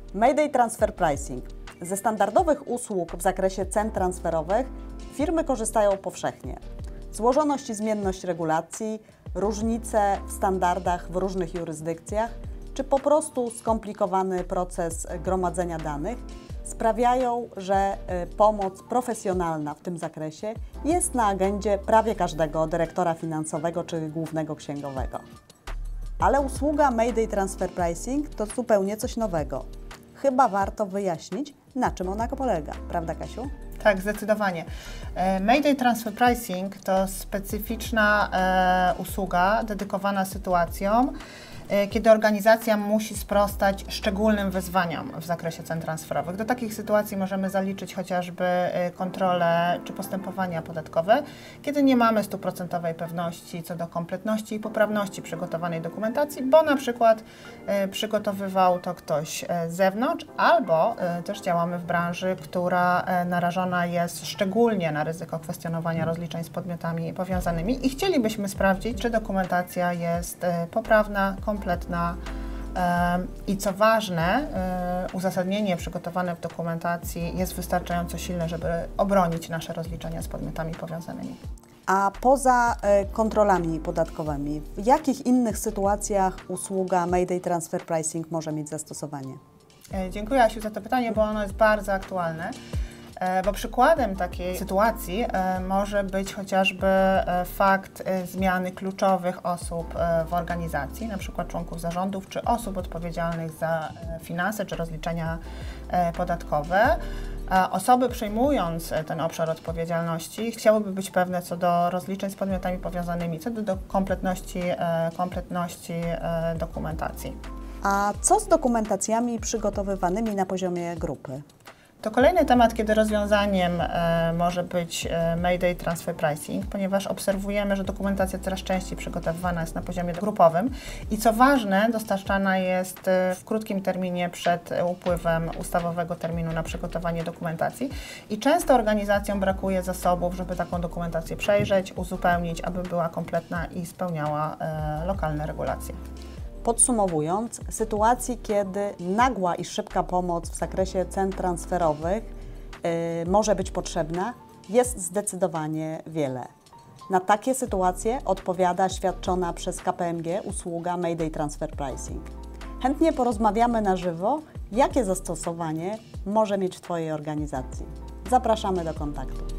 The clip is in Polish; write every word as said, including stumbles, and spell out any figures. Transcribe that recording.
Mayday Transfer Pricing. Ze standardowych usług w zakresie cen transferowych firmy korzystają powszechnie. Złożoność i zmienność regulacji, różnice w standardach w różnych jurysdykcjach, czy po prostu skomplikowany proces gromadzenia danych sprawiają, że pomoc profesjonalna w tym zakresie jest na agendzie prawie każdego dyrektora finansowego czy głównego księgowego. Ale usługa Mayday Transfer Pricing to zupełnie coś nowego. Chyba warto wyjaśnić, na czym ona polega, prawda, Kasiu? Tak, zdecydowanie. Mayday Transfer Pricing to specyficzna e, usługa dedykowana sytuacjom, kiedy organizacja musi sprostać szczególnym wyzwaniom w zakresie cen transferowych. Do takich sytuacji możemy zaliczyć chociażby kontrole czy postępowania podatkowe, kiedy nie mamy stuprocentowej pewności co do kompletności i poprawności przygotowanej dokumentacji, bo na przykład przygotowywał to ktoś z zewnątrz, albo też działamy w branży, która narażona jest szczególnie na ryzyko kwestionowania rozliczeń z podmiotami powiązanymi i chcielibyśmy sprawdzić, czy dokumentacja jest poprawna, kompletna i co ważne, uzasadnienie przygotowane w dokumentacji jest wystarczająco silne, żeby obronić nasze rozliczenia z podmiotami powiązanymi. A poza kontrolami podatkowymi, w jakich innych sytuacjach usługa Mayday Transfer Pricing może mieć zastosowanie? Dziękuję, Asiu, za to pytanie, bo ono jest bardzo aktualne. Bo przykładem takiej sytuacji może być chociażby fakt zmiany kluczowych osób w organizacji, na przykład członków zarządów czy osób odpowiedzialnych za finanse czy rozliczenia podatkowe. Osoby, przejmując ten obszar odpowiedzialności, chciałyby być pewne co do rozliczeń z podmiotami powiązanymi, co do kompletności, kompletności dokumentacji. A co z dokumentacjami przygotowywanymi na poziomie grupy? To kolejny temat, kiedy rozwiązaniem e, może być e, Mayday Transfer Pricing, ponieważ obserwujemy, że dokumentacja coraz częściej przygotowywana jest na poziomie grupowym i co ważne, dostarczana jest e, w krótkim terminie przed upływem ustawowego terminu na przygotowanie dokumentacji i często organizacjom brakuje zasobów, żeby taką dokumentację przejrzeć, uzupełnić, aby była kompletna i spełniała e, lokalne regulacje. Podsumowując, sytuacji, kiedy nagła i szybka pomoc w zakresie cen transferowych yy, może być potrzebna, jest zdecydowanie wiele. Na takie sytuacje odpowiada świadczona przez K P M G usługa Mayday Transfer Pricing. Chętnie porozmawiamy na żywo, jakie zastosowanie może mieć w Twojej organizacji. Zapraszamy do kontaktu.